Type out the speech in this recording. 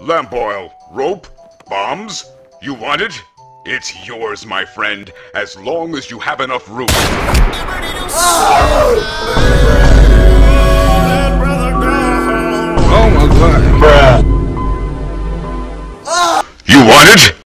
Lamp oil, rope, bombs? You want it? It's yours, my friend, as long as you have enough room.